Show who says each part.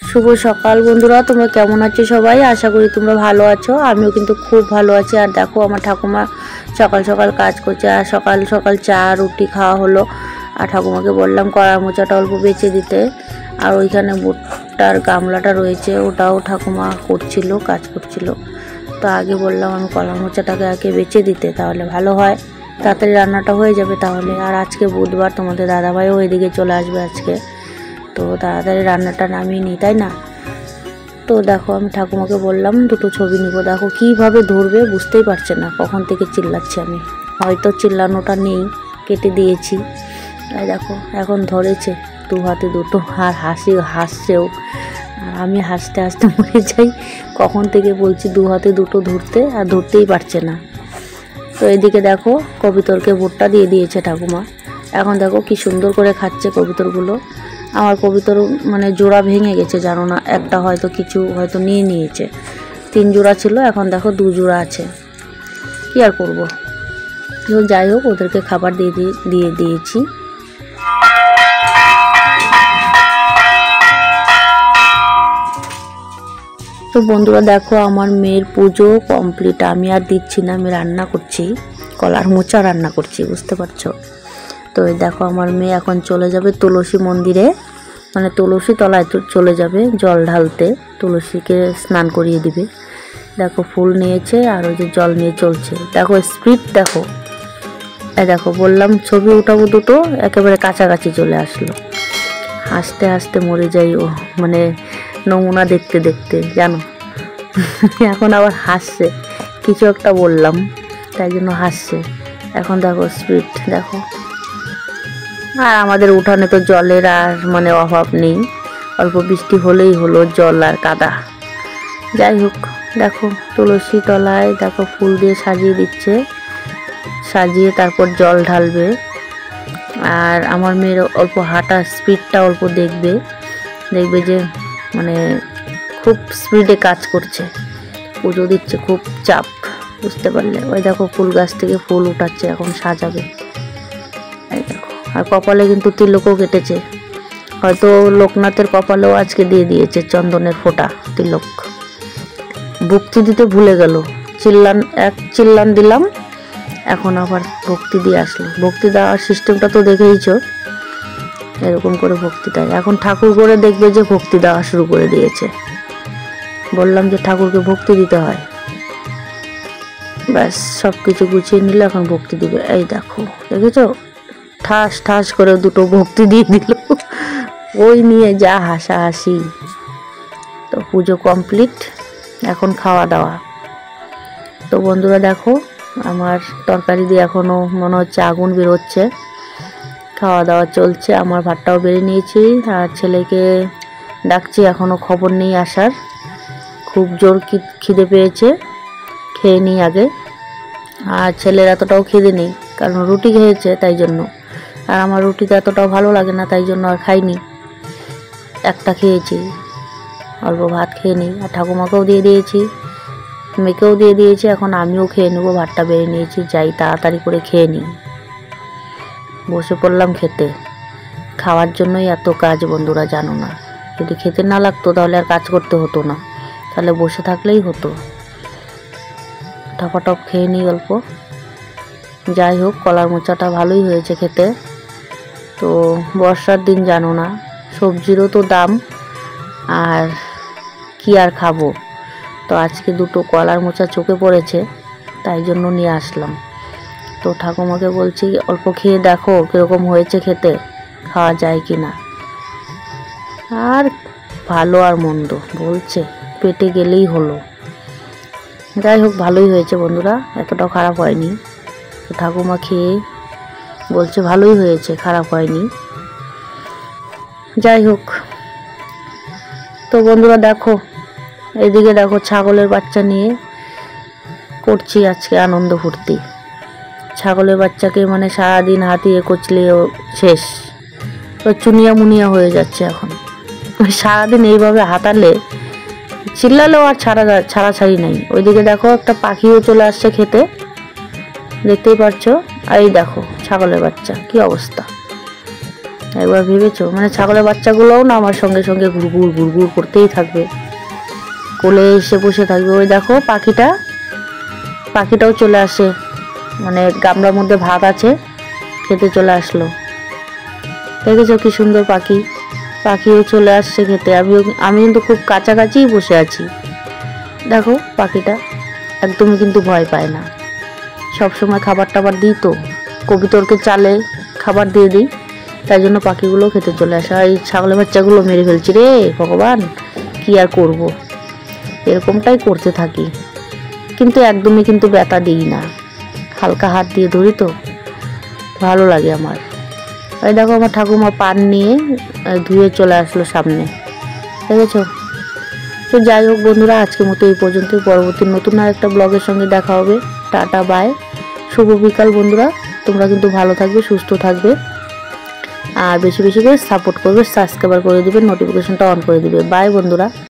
Speaker 1: শুভ সকাল বন্ধুরা, তোমরা কেমন আছো সবাই? আশা করি তোমরা ভালো আছো। আমিও কিন্তু খুব ভালো আছি। আর দেখো আমার ঠাকুমা সকাল সকাল কাজ করছে, আর সকাল সকাল চা রুটি খাওয়া হলো। আর ঠাকুমাকে বললাম কড়া মোচাটা অল্প বেচে দিতে। আর ওইখানে ভুট্টার গামলাটা রয়েছে, ওটাও ঠাকুমা করছিল, কাজ করছিল। তো আগে বললাম আমি কলা মোচাটাকে আগে বেচে দিতে, তাহলে ভালো হয়, তাড়াতাড়ি রান্নাটা হয়ে যাবে তাহলে। আর আজকে বুধবার, তোমাদের দাদাভাইও ওইদিকে চলে আসবে আজকে, তো তাড়াতাড়ি রান্নাটা নামিয়ে নিই, তাই না? তো দেখো আমি ঠাকুমাকে বললাম দুটো ছবি নিব। দেখো কীভাবে ধরবে বুঝতেই পারছে না, কখন থেকে চিল্লাচ্ছি আমি। হয়তো চিল্লানোটা নেই, কেটে দিয়েছি। তাই দেখো এখন ধরেছে দু হাতে দুটো, আর হাসছেও। আর আমি হাসতে হাসতে মরে যাই, কখন থেকে বলছি দু হাতে দুটো ধরতে, আর ধরতেই পারছে না। তো এদিকে দেখো কবিতরকে ভুট্টা দিয়ে দিয়েছে ঠাকুমা। এখন দেখো কি সুন্দর করে খাচ্ছে কবিতরগুলো। আমার কবিতর মানে জোড়া ভেঙে গেছে, জানো না, একটা হয়তো নিয়ে নিয়েছে। 3 জোড়া ছিল, এখন দেখো 2 জোড়া আছে। কি আর করবো, যাই হোক ওদেরকে খাবার দিয়ে দিয়েছি। তো বন্ধুরা দেখো আমার মেয়ের পুজো কমপ্লিট। আমি আর দিচ্ছি না, আমি রান্না করছি, কলার মোচা রান্না করছি, বুঝতে পারছো? তো এই দেখো আমার মেয়ে এখন চলে যাবে তুলসী মন্দিরে, মানে তুলসী তলায় চলে যাবে জল ঢালতে, তুলসীকে স্নান করিয়ে দিবে। দেখো ফুল নিয়েছে আর ওই যে জল নিয়ে চলছে। দেখো স্পিড দেখো, এই দেখো বললাম ছবি উঠাবো দুটো, একেবারে কাছাকাছি চলে আসলো। হাসতে হাসতে মরে যাই, ও মানে নমুনা দেখতে দেখতে, জানো। এখন আবার হাসছে, কিছু একটা বললাম তাই জন্য হাসছে। এখন দেখো স্পিড দেখো। আর আমাদের উঠানে তো জলের আর মানে অভাব নেই, অল্প বৃষ্টি হলেই হলো জল আর কাদা। যাই হোক দেখো তুলসী তলায় দেখো ফুল দিয়ে সাজিয়ে দিচ্ছে, সাজিয়ে তারপর জল ঢালবে। আর আমার মেয়ের অল্প হাঁটার স্পিডটা অল্প দেখবে যে মানে খুব স্পিডে কাজ করছে, পুজো দিচ্ছে, খুব চাপ, বুঝতে পারলে। ওই দেখো ফুল গাছ থেকে ফুল উঠাচ্ছে, এখন সাজাবে। এই দেখো, আর কপালে কিন্তু তিলকও কেটেছে, হয়তো লোকনাথের কপালেও আজকে দিয়ে দিয়েছে চন্দনের ফোঁটা তিলক। ভক্তি দিতে ভুলে গেল, চিল্লান দিলাম, এখন আবার ভক্তি দিয়ে আসলো। ভক্তি দেওয়ার সিস্টেমটা তো দেখেইছো, এরকম করে ভক্তি দেয়। এখন ঠাকুর করে দেখবে যে ভক্তি দেওয়া শুরু করে দিয়েছে। বললাম যে ঠাকুরকে ভক্তি দিতে হয়, ব্যাস সব কিছু গুছিয়ে নিলে এখন ভক্তি দিবে। এই দেখো দেখেছো, ঠাস ঠাস করে দুটো ভক্তি দিয়ে দিল, ওই নিয়ে যা হাসাহাসি। তো পুজো কমপ্লিট, এখন খাওয়া দাওয়া। তো বন্ধুরা দেখো আমার তরকারি দিয়ে এখনও মনে হচ্ছে আগুন বেরোচ্ছে। খাওয়া দাওয়া চলছে, আমার ভাতটাও বেড়ে নিয়েছি, আর ছেলেকে ডাকছি, এখনও খবর নেই আসার। খুব জোর খিদে পেয়েছে, খেয়ে নিই আগে। আর ছেলের এতটাও খিদে নেই, কারণ রুটি খেয়েছে তাই জন্য। আর আমার রুটিতে এতটাও ভালো লাগে না, তাই জন্য আর খাইনি, একটা খেয়েছি, অল্প ভাত খেয়ে নিই। আর ঠাকুমাকেও দিয়ে দিয়েছি, মেয়েকেও দিয়ে দিয়েছি, এখন আমিও খেয়ে নেবো। ভাতটা বেড়ে নিয়েছি, যাই তাড়াতাড়ি করে খেয়ে নিই। বসে পড়লাম খেতে, খাওয়ার জন্যই এত কাজ বন্ধুরা, জানো না। যদি খেতে না লাগতো তাহলে আর কাজ করতে হতো না, তাহলে বসে থাকলেই হতো। টপাটপ খেয়ে নিই অল্প। যাই হোক কলার মোচাটা ভালোই হয়েছে খেতে। তো বর্ষার দিন, জানো না, সবজিরও তো দাম, আর কি আর খাবো। তো আজকে দুটো কলার মোচা চোখে পড়েছে, তাই জন্য নিয়ে আসলাম। তো ঠাকুমাকে বলছি অল্প খেয়ে দেখো কীরকম হয়েছে খেতে, খাওয়া যায় কি না। আর ভালো আর মন্দ বলছে, পেটে গেলেই হলো। যাই হোক ভালোই হয়েছে বন্ধুরা, এতটাও খারাপ হয়নি। তো ঠাকুমা খেয়ে বলছে ভালোই হয়েছে, খারাপ হয়নি। যাই হোক, তো বন্ধুরা দেখো এদিকে দেখো ছাগলের বাচ্চা নিয়ে করছি আজকে আনন্দ ফুর্তি। ছাগলের বাচ্চাকে মানে সারাদিন হাতিয়ে কচলিয়েও শেষ, তো চুনিয়া মুনিয়া হয়ে যাচ্ছে এখন। সারাদিন এইভাবে হাতালে চিল্লালেও আর ছাড়াছাড়ি নাই। ওইদিকে দেখো একটা পাখিও চলে আসছে খেতে, দেখতেই পাচ্ছ। আর এই দেখো ছাগলের বাচ্চা কি অবস্থা, একবার ভেবেছো? মানে ছাগলের বাচ্চাগুলোও না আমার সঙ্গে সঙ্গে ঘুরঘুর ঘুরঘুর করতেই থাকবে, কোলে এসে বসে থাকবে। ওই দেখো পাখিটাও চলে আসে, মানে গামলার মধ্যে ভাত আছে, খেতে চলে আসলো। দেখেছো কি সুন্দর পাখিও চলে আসছে খেতে। আমি কিন্তু খুব কাছাকাছিই বসে আছি। দেখো পাখিটা একদমই কিন্তু ভয় পায় না। সবসময় খাবার টাবার দিই তো, কবিতরকে চালে খাবার দিয়ে দিই, তাই জন্য পাখিগুলো খেতে চলে আসে। আর এই ছাগলের বাচ্চাগুলো মেরে ফেলছি রে ভগবান, কি আর করব, এরকমটাই করতে থাকি। কিন্তু একদমই কিন্তু ব্যথা দিই না, হালকা হাত দিয়ে ধরি তো, ভালো লাগে আমার। এই দেখো আমার ঠাকুমা পান নিয়ে ধুয়ে চলে আসলো সামনে, দেখেছো? তো যাই হোক বন্ধুরা, আজকের মতো এই পর্যন্ত। পরবর্তী নতুন আর একটা ব্লগের সঙ্গে দেখা হবে। টাটা বাই, শুভ বিকাল বন্ধুরা। তোমরা কিন্তু ভালো থাকবে, সুস্থ থাকবে, আর বেশি বেশি করে সাপোর্ট করবে, সাবস্ক্রাইব করে দিবে, নোটিফিকেশনটা অন করে দিবে। বাই বন্ধুরা।